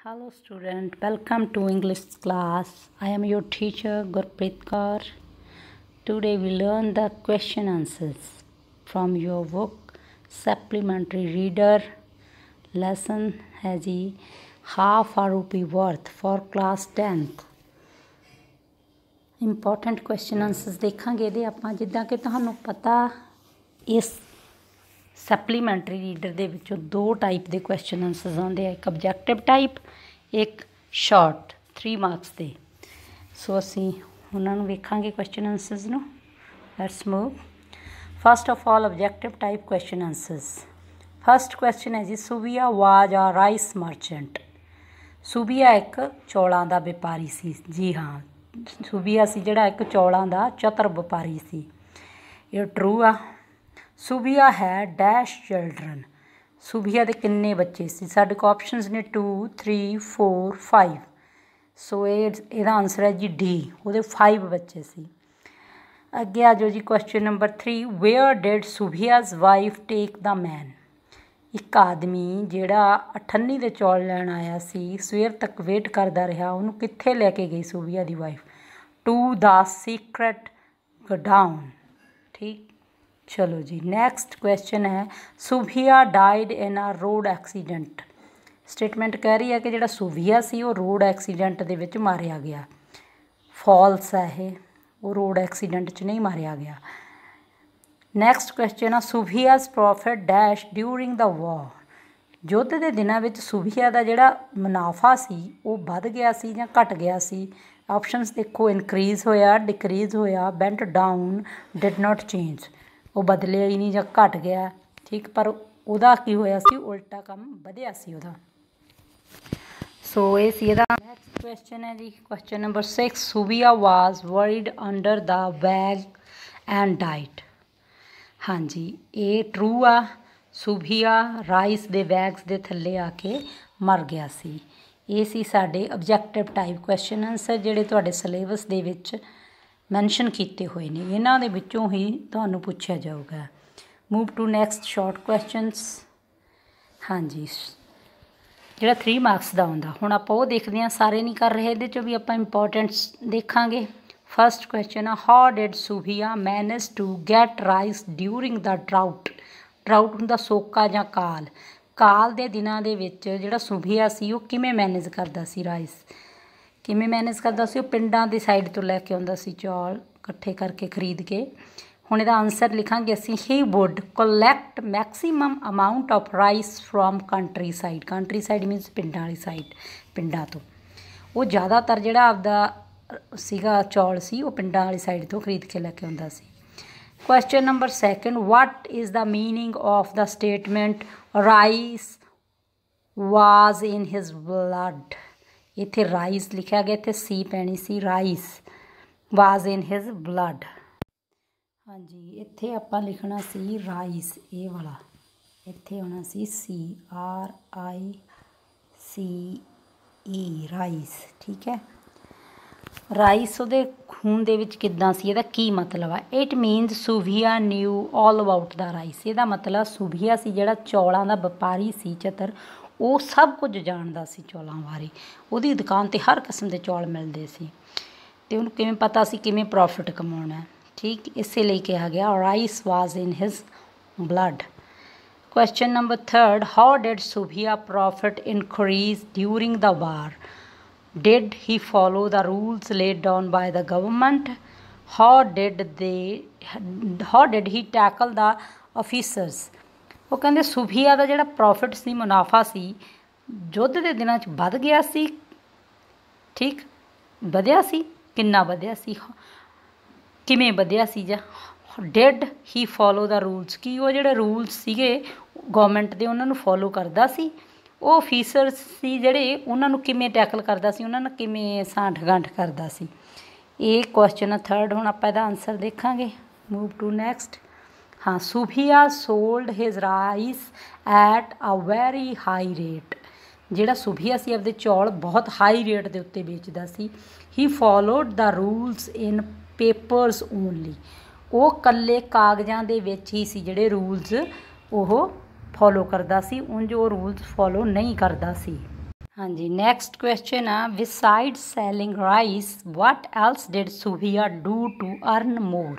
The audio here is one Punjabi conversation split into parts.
Hello student, welcome to English class. I am your teacher Gurpreet Kaur. Today we learn the question answers from your book Supplementary Reader. Lesson है जी half a rupee worth for class 10th. Important question answers देखांगे ਇਹਦੇ ਆਪਾਂ ਜਿੱਦਾਂ ਕਿ ਤੁਹਾਨੂੰ ਪਤਾ ਇਸ सप्लीमेंटरी रीडर ਦੇ ਵਿੱਚੋਂ ਦੋ ਟਾਈਪ ਦੇ ਕੁਐਸਚਨ ਆਨਸਰਸ ਆਉਂਦੇ ਆ ਇੱਕ ਆਬਜੈਕਟਿਵ ਟਾਈਪ ਇੱਕ ਸ਼ਾਰਟ 3 ਮਾਰਕਸ ਦੇ ਸੋ ਅਸੀਂ ਉਹਨਾਂ ਨੂੰ ਵੇਖਾਂਗੇ ਕੁਐਸਚਨ ਆਨਸਰਸ ਨੂੰ let's move first of all objective type question answers first question ਹੈ ਜੀ ਸੁਬੀਆ ਵਾਜ ਆ ਰਾਈਸ ਮਰਚੈਂਟ ਸੁਬੀਆ ਇੱਕ ਚੌਲਾਂ ਦਾ ਵਪਾਰੀ ਸੀ ਜੀ ਹਾਂ ਸੁਬੀਆ ਸੀ ਜਿਹੜਾ ਇੱਕ ਚੌਲਾਂ ਦਾ ਚਤਰ ਵਪਾਰੀ ਸੀ ਇਹ ਟਰੂ ਆ ਸੁਬੀਆ ਹੈ ਡੈਸ਼ ਚਿਲਡਰਨ ਸੁਬੀਆ ਦੇ ਕਿੰਨੇ ਬੱਚੇ ਸੀ ਸਾਡੇ ਕੋਲ ਆਪਸ਼ਨਸ ਨੇ 2 3 4 5 ਸੋ ਇਹਦਾ ਆਨਸਰ ਹੈ ਜੀ ਡੀ ਉਹਦੇ 5 ਬੱਚੇ ਸੀ ਅੱਗੇ ਆ ਜਾਓ ਜੀ question number 3 where did Subiya's wife take the man ਇੱਕ ਆਦਮੀ ਜਿਹੜਾ 98 ਦੇ ਚੌਲ ਲੈਣ ਆਇਆ ਸੀ ਸਵੇਰ ਤੱਕ ਵੇਟ ਕਰਦਾ ਰਿਹਾ ਉਹਨੂੰ ਕਿੱਥੇ ਲੈ ਕੇ ਗਈ ਸੁਬੀਆ ਦੀ wife to the secret godown ਠੀਕ चलो जी नैक्सट क्वेश्चन है Subiya died in a road accident statement कह रही है कि जो सुबीया सी वो रोड एक्सीडेंट दे विच मारिया गया फॉल्स है ये वो रोड एक्सीडेंट च नहीं मारिया गया नैक्सट क्वेश्चन है Subiya's profit dash during the war युद्ध के दिनों में सुबीया का जोड़ा मुनाफा सी वो वध गया सी जां घट गया सी ऑप्शनस देखो इनक्रीज़ होया डिक्रीज़ होया went down did not change वो बदलिया ही नहीं ਜਾਂ घट गया ठीक पर ਉਹਦਾ ਕੀ ਹੋਇਆ ਸੀ ਉਲਟਾ ਕੰਮ ਵਧਿਆ ਸੀ ਉਹਦਾ ਸੋ ਇਹ ਸੀ ਇਹਦਾ ਨੈਕਸਟ ਕੁਐਸਚਨ ਹੈ ਜੀ question number 6 Subiya was buried under the bag and died ਹਾਂਜੀ ਇਹ ਟਰੂ ਆ ਸੁਬੀਆ ਰਾਈਸ ਦੇ ਬੈਗਸ ਦੇ ਥੱਲੇ ਆ ਕੇ ਮਰ ਗਿਆ ਸੀ ਇਹ ਸੀ ਸਾਡੇ ਆਬਜੈਕਟਿਵ ਟਾਈਪ ਕੁਐਸਚਨ ਆਨਸਰ ਜਿਹੜੇ ਤੁਹਾਡੇ ਸਿਲੇਬਸ ਦੇ ਵਿੱਚ मैंशन किए हुए ने इन्हों के विचों ही तुहानूं पूछा जाऊगा move to next short questions हाँ जी जोड़ा 3 मार्क्स का आउंदा हुण आपां वो देखते हैं सारे नहीं कर रहे ये भी आपां इंपोर्टेंट्स देखांगे फस्ट क्वेश्चन है how did Subiya manage to get rice during the drought drought हुंदा सोका जां काल काल दे दिनां दे विच जिहड़ा सुबीया सी वो किवें मैनेज करदा सी राइस किमें मैनेज करता सी पिंडां दी साइड तो लैके आउंदा सी चौल इकट्ठे करके खरीद के हुण इहदा आंसर लिखांगे असीं he would collect maximum amount of rice from country side means पिंडां वाली साइड पिंडां तो वो ज़्यादातर जिहड़ा आपदा सीगा चौल सी वो पिंडां वाली साइड तो खरीद के लैके आउंदा सी question number 2 what is the meaning of the statement rice was in his blood इत्थे राइस लिखा गया इत्थे सी पैनी सी rice was in his blood हाँ जी इत्थे आपां लिखना सी राइस ये वाला इत्थे होना सी RICE राइस ठीक है राइस उहदे खून दे विच किद्दां सी इहदा की मतलब है it means Subiya knew all about the rice इहदा मतलब सुबीया सी जिहड़ा चौलां दा व्यापारी सी चतर वो सब कुछ जानता सी चौलों बारे वो दुकान पर हर किस्म के चौल मिलते सी तो उन्होंने किमें पता सी किमें प्रॉफिट कमाना है ठीक इसे लिए कहा गया rice was in his blood question number 3 how did Subiya profit increase during the war did he follow the rules laid down by the government how did he tackle the officers वो कहते सुबीया का जोड़ा प्रॉफिट सी मुनाफा सी युद्ध के दिनों वध गया सी ठीक वधिया सी किन्ना वधिया सी किमें वधिया सी जा did he follow the rules कि वो जोड़े रूल्स सीगे गवर्नमेंट के उन्होंने फॉलो करता सी वो ऑफिसर्स सी जोड़े उन्होंने किमें टैकल करता सी उन्होंने किमें सांठ गांठ करता सी ये क्वेश्चन 3 हुण आपां इहदा आंसर देखांगे मूव टू नैक्सट हाँ Subiya sold his rice at a very high rate जिहड़ा सुबीया सी आपदे चौल बहुत हाई रेट के उत्ते बेचदा सी he followed the rules in papers only वो कल्ले कागज़ां दे विच ही सी जिहड़े रूल्स वो फॉलो करदा सी उंज वो रूल्स फॉलो नहीं करदा सी हाँ जी, नैक्सट क्वेश्चन आ beside selling rice what else did Sufia do to earn more.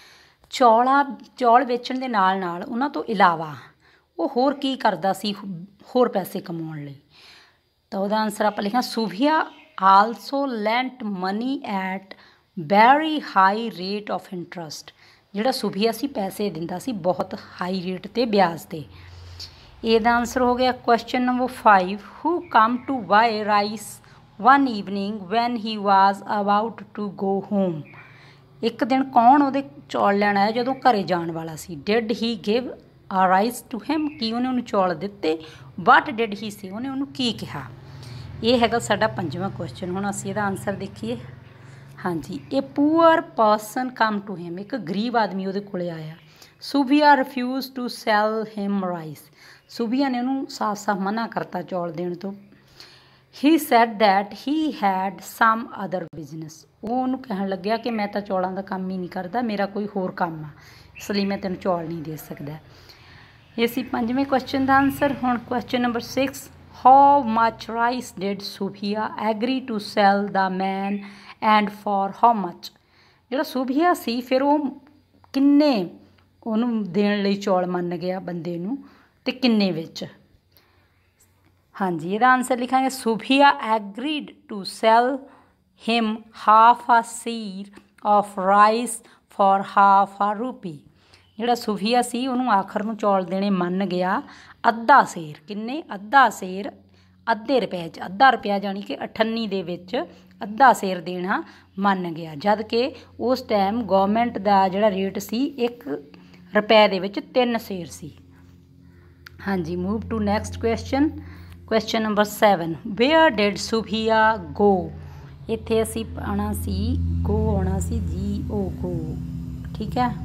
चौल ਵੇਚਣ ਦੇ ਨਾਲ ਨਾਲ ਉਹਨਾਂ ਤੋਂ ਇਲਾਵਾ ਉਹ ਹੋਰ ਕੀ ਕਰਦਾ ਸੀ ਹੋਰ ਪੈਸੇ ਕਮਾਉਣ ਲਈ। ਤਾਂ ਉਹਦਾ ਆਨਸਰ ਆਪਾਂ ਲਿਖਾਂ Sufia also lent money at very high rate of interest. ਜਿਹੜਾ ਸੂਫੀਆ ਸੀ ਪੈਸੇ ਦਿੰਦਾ ਸੀ ਬਹੁਤ ਹਾਈ ਰੇਟ 'ਤੇ ਵਿਆਜ 'ਤੇ। ਇਹਦਾ ਆਨਸਰ ਹੋ ਗਿਆ question number 5 who come to buy rice one evening when he was about to go home. ਇੱਕ ਦਿਨ ਕੌਣ ਉਹਦੇ ਚੌਲ ਲੈਣ ਆਇਆ ਜਦੋਂ ਘਰੇ ਜਾਣ ਵਾਲਾ ਸੀ। Did he give a rice to him, ਕੀ ਉਹਨੇ ਉਹਨੂੰ ਚੌਲ ਦਿੱਤੇ। ਵਟ ਡਿਡ ਹੀ ਸੀ, ਉਹਨੇ ਉਹਨੂੰ ਕੀ ਕਿਹਾ। ਇਹ ਹੈਗਾ ਸਾਡਾ 5ਵਾਂ ਕੁਐਸਚਨ। ਹੁਣ ਅਸੀਂ ਇਹਦਾ ਆਨਸਰ ਦੇਖੀਏ। ਹਾਂਜੀ, ਇਹ poor person come to him, ਇੱਕ ਗਰੀਬ ਆਦਮੀ ਉਹਦੇ ਕੋਲ ਆਇਆ। Sufia refuse to sell him rice, Sufia ਨੇ ਉਹਨੂੰ ਸਾਫ਼ ਸਾਫ਼ ਮਨਾ ਕਰਤਾ ਚੌਲ ਦੇਣ ਤੋਂ। He said that he had some other business, ਉਹ ਉਹਨੂੰ ਕਹਿਣ ਲੱਗਿਆ ਕਿ ਮੈਂ ਤਾਂ ਚੌਲਾਂ ਦਾ ਕੰਮ ਹੀ ਨਹੀਂ ਕਰਦਾ, ਮੇਰਾ ਕੋਈ ਹੋਰ ਕੰਮ ਆ, ਇਸ ਲਈ ਮੈਂ ਤੈਨੂੰ ਚੌਲ ਨਹੀਂ ਦੇ ਸਕਦਾ। ਇਹ ਸੀ 5ਵੇਂ ਕੁਐਸਚਨ ਦਾ ਆਨਸਰ। ਹੁਣ question number 6 how much rice did Sufia agree to sell the man and for how much. ਜਿਹੜਾ ਸੂਫੀਆ ਸੀ ਫਿਰ ਉਹ ਕਿੰਨੇ ਉਹਨੂੰ ਦੇਣ ਲਈ ਚੌਲ ਮੰਨ ਗਿਆ ਬੰਦੇ ਨੂੰ ਅਤੇ ਕਿੰਨੇ ਵਿੱਚ। ਹਾਂਜੀ, ਇਹਦਾ ਆਨਸਰ ਲਿਖਾਂਗੇ Sufia agreed to sell him half a seer of rice for half a rupee. ਜਿਹੜਾ ਸੂਫੀਆ ਸੀ ਉਹਨੂੰ ਆਖਰ ਨੂੰ ਚੌਲ ਦੇਣੇ ਮੰਨ ਗਿਆ ਅੱਧਾ ਸੇਰ। ਕਿੰਨੇ? ਅੱਧਾ ਸੇਰ, ਅੱਧੇ ਰੁਪਏ 'ਚ, ਅੱਧਾ ਰੁਪਇਆ ਜਾਣੀ ਕਿ 98 ਦੇ ਵਿੱਚ ਅੱਧਾ ਸੇਰ ਦੇਣਾ ਮੰਨ ਗਿਆ। ਜਦ ਕਿ ਉਸ ਟਾਈਮ ਗੌਰਮੈਂਟ ਦਾ ਜਿਹੜਾ ਰੇਟ ਸੀ 1 ਰੁਪਏ ਦੇ ਵਿੱਚ 3 ਸੇਰ ਸੀ। ਹਾਂਜੀ, move to next question. Question number 7 where did Sufia go. ਇੱਥੇ ਅਸੀਂ ਆਉਣਾ ਸੀ ਗੋ, ਆਉਣਾ ਸੀ GO ਗੋ, ਠੀਕ ਹੈ।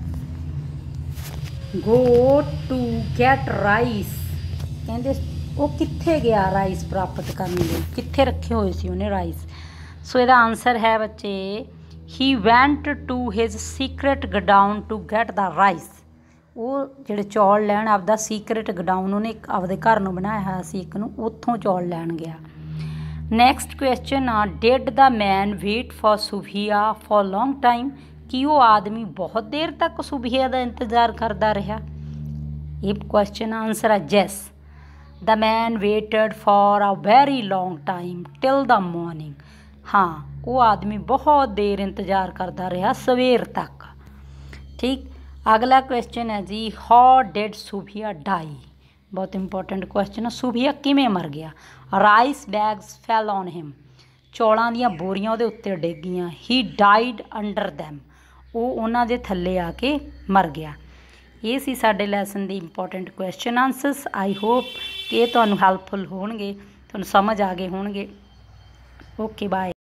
ਗੋ ਟੂ ਗੈਟ ਰਾਈਸ, ਕਹਿੰਦੇ ਉਹ ਕਿੱਥੇ ਗਿਆ ਰਾਈਸ ਪ੍ਰਾਪਤ ਕਰਨ ਲਈ, ਕਿੱਥੇ ਰੱਖੇ ਹੋਏ ਸੀ ਉਹਨੇ ਰਾਈਸ। ਸੋ ਇਹਦਾ ਆਨਸਰ ਹੈ ਬੱਚੇ he went to his secret godown to get the rice. ਉਹ ਜਿਹੜੇ ਚੌਲ ਲੈਣ ਆਪਦਾ ਸੀਕਰੇਟ ਗਡਾਊਨ ਉਹਨੇ ਆਪਦੇ ਘਰ ਨੂੰ ਬਣਾਇਆ ਹੋਇਆ ਸੀ ਇੱਕ ਨੂੰ, ਉੱਥੋਂ ਚੌਲ ਲੈਣ ਗਿਆ। ਨੈਕਸਟ ਕੁਐਸਚਨ ਆ did the man wait for Sufia for long time. ਕੀ ਉਹ ਆਦਮੀ ਬਹੁਤ ਦੇਰ ਤੱਕ ਸੂਫੀਆ ਦਾ ਇੰਤਜ਼ਾਰ ਕਰਦਾ ਰਿਹਾ। ਇਹ ਕੁਐਸਚਨ ਆਨਸਰ ਆ yes, the man waited for a very long time till the morning. ਹਾਂ, ਉਹ ਆਦਮੀ ਬਹੁਤ ਦੇਰ ਇੰਤਜ਼ਾਰ ਕਰਦਾ ਰਿਹਾ ਸਵੇਰ ਤੱਕ। ਠੀਕ, ਅਗਲਾ ਕੁਐਸਚਨ ਹੈ ਜੀ ਹਾਊ ਡਿਡ ਸੂਫੀਆ ਡਾਈ। ਬਹੁਤ ਇੰਪੋਰਟੈਂਟ ਕੁਐਸਚਨ ਆ। ਸੂਫੀਆ ਕਿਵੇਂ ਮਰ ਗਿਆ। Rice bags fell on him, ਚੌਲਾਂ ਦੀਆਂ ਬੋਰੀਆਂ ਉਹਦੇ ਉੱਤੇ ਡਿੱਗ ਗਈਆਂ। ਹੀ ਡਾਈਡ ਅੰਡਰ ਦੈਮ, ਉਹ ਉਹਨਾਂ ਦੇ ਥੱਲੇ ਆ ਕੇ ਮਰ ਗਿਆ। ਇਹ ਸੀ ਸਾਡੇ ਲੈਸਨ ਦੇ important question answers. I hope ਕਿ ਇਹ ਤੁਹਾਨੂੰ ਹੈਲਪਫੁਲ ਹੋਣਗੇ, ਤੁਹਾਨੂੰ ਸਮਝ ਆ ਗਏ ਹੋਣਗੇ। Okay, bye.